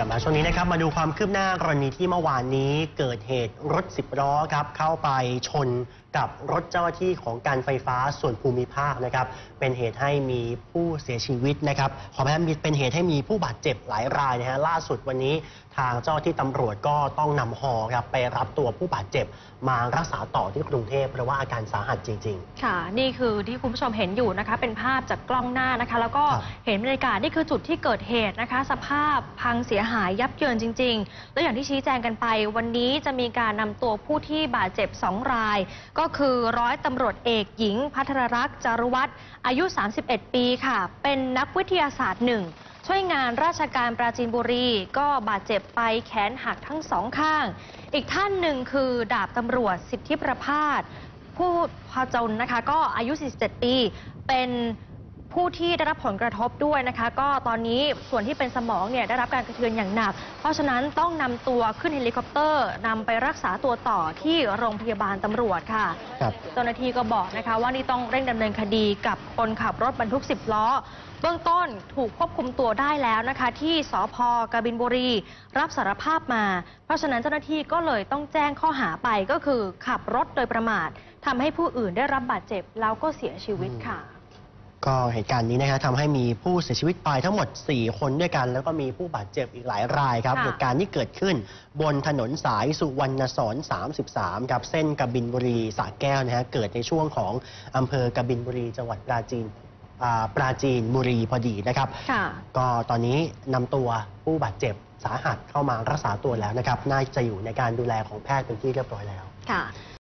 ลับมาช่วงนี้นะครับมาดูความคืบหน้ากรณีที่เมื่อวานนี้เกิดเหตุรถ10 ล้อครับเข้าไปชนกับรถเจ้าหน้าที่ของการไฟฟ้าส่วนภูมิภาคนะครับเป็นเหตุให้มีผู้เสียชีวิตนะครับขอแม้เป็นเหตุให้มีผู้บาดเจ็บหลายรายนะฮะล่าสุดวันนี้ทางเจ้าหน้าที่ตำรวจก็ต้องนำฮอครับไปรับตัวผู้บาดเจ็บมารักษาต่อที่กรุงเทพเพราะว่าอาการสาหัสจริงๆค่ะนี่คือที่คุณผู้ชมเห็นอยู่นะคะเป็นภาพจากกล้องหน้านะคะแล้วก็เห็นบรรยากาศนี่คือจุดที่เกิดเหตุนะคะสภาพพังเสียหายยับเยินจริงๆแล้วอย่างที่ชี้แจงกันไปวันนี้จะมีการนำตัวผู้ที่บาดเจ็บ2 รายก็คือร้อยตำรวจเอกหญิงภัทรรักษ์จารุวัฒน์อายุ31 ปีค่ะเป็นนักวิทยาศาสตร์1ช่วยงานราชการปราจีนบุรีก็บาดเจ็บไปแขนหักทั้ง2 ข้างอีกท่านหนึ่งคือดาบตำรวจสิทธิประภาสผู้พจนนะคะก็อายุ47 ปีเป็นผู้ที่ได้รับผลกระทบด้วยนะคะก็ตอนนี้ส่วนที่เป็นสมองเนี่ยได้รับการกระเทือนอย่างหนักเพราะฉะนั้นต้องนำตัวขึ้นเฮลิคอปเตอร์นำไปรักษาตัวต่อที่โรงพยาบาลตำรวจค่ะเจ้าหน้าที่ก็บอกนะคะว่านี่ต้องเร่งดำเนินคดีกับคนขับรถบรรทุก10 ล้อเบื้องต้นถูกควบคุมตัวได้แล้วนะคะที่สภ.กบินบุรีรับสารภาพมาเพราะฉะนั้นเจ้าหน้าที่ก็เลยต้องแจ้งข้อหาไปก็คือขับรถโดยประมาททำให้ผู้อื่นได้รับบาดเจ็บแล้วก็เสียชีวิตค่ะก็เหตุการณ์นี้นะฮะทำให้มีผู้เสียชีวิตไปทั้งหมด4 คนด้วยกันแล้วก็มีผู้บาดเจ็บอีกหลายรายครับเหตุการณ์ที่เกิดขึ้นบนถนนสายสุวรรณสอน33ครับเส้นกบินบุรีสระแก้วนะฮะเกิดในช่วงของอำเภอกบินบุรีจังหวัดปราจีนบุรีพอดีนะครับก็ตอนนี้นำตัวผู้บาดเจ็บสาหัสเข้ามารักษาตัวแล้วนะครับน่าจะอยู่ในการดูแลของแพทย์เป็นที่เรียบร้อยแล้ว